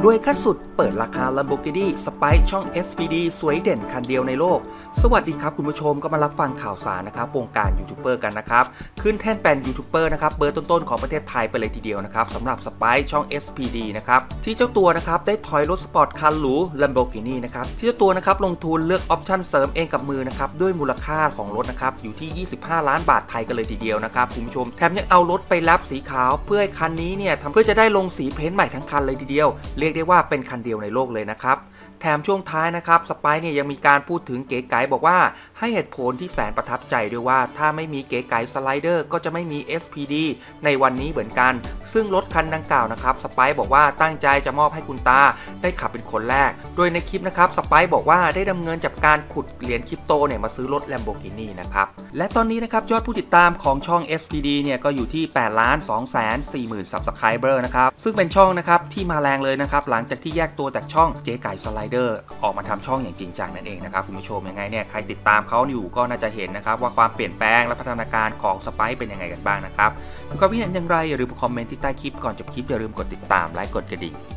รวยขั้นสุดเปิดราคา Lamborghini Spike ช่อง SPD สวยเด่นคันเดียวในโลกสวัสดีครับคุณผู้ชมก็มารับฟังข่าวสารนะครับวงการยูทูบเบอร์กันนะครับขึ้นแท่นเป็นยูทูบเบอร์นะครับเบอร์ต้นๆของประเทศไทยไปเลยทีเดียวนะครับสำหรับ Spike ช่อง SPD นะครับที่เจ้าตัวนะครับได้ถอยรถสปอร์ตคันหรู Lamborghini นะครับที่เจ้าตัวนะครับลงทุนเลือกออปชั่นเสริมเองกับมือนะครับด้วยมูลค่าของรถนะครับอยู่ที่25 ล้านบาทไทยกันเลยทีเดียวนะครับคุณผู้ชมแถมยังเอารถไปแลปสีขาวเพื่อให้คันนี้เนี่ยเพื่อจะได้ลงสีเพ้นท์ใหม่ทั้งคันเลยทีเดียวเรียกได้ว่าเป็นคันเดียวในโลกเลยนะครับแถมช่วงท้ายนะครับสไปซ์เนี่ยยังมีการพูดถึงเก๋ไก๋บอกว่าให้เหตุผลที่แสนประทับใจด้วยว่าถ้าไม่มีเก๋ไก๋สไลเดอร์ก็จะไม่มี SPD ในวันนี้เหมือนกันซึ่งรถคันดังกล่าวนะครับสไปซ์บอกว่าตั้งใจจะมอบให้คุณตาได้ขับเป็นคนแรกโดยในคลิปนะครับสไปซ์บอกว่าได้ดำเนินจากการขุดเหรียญคริปโตเนี่ยมาซื้อรถ Lamborghini นะครับและตอนนี้นะครับยอดผู้ติดตามของช่อง SPD เนี่ยก็อยู่ที่ 8,240,000 Subscriber นะครับซึ่งเป็นช่องนะครับที่มาแรงเลยนะครับหลังจากที่แยกตัวจากช่องเก๋ไก่สไลเดอร์ออกมาทำช่องอย่างจริงจังนั่นเองนะครับคุณผู้ชมยังไงเนี่ยใครติดตามเขาอยู่ก็น่าจะเห็นนะครับว่าความเปลี่ยนแปลงและพัฒนาการของสไปซ์เป็นยังไงกันบ้างนะครับมีความคิดเห็นอย่างไรอย่าลืมคอมเมนต์ที่ใต้คลิปก่อนจบคลิปอย่าลืมกดติดตามและกดกระดิ่ง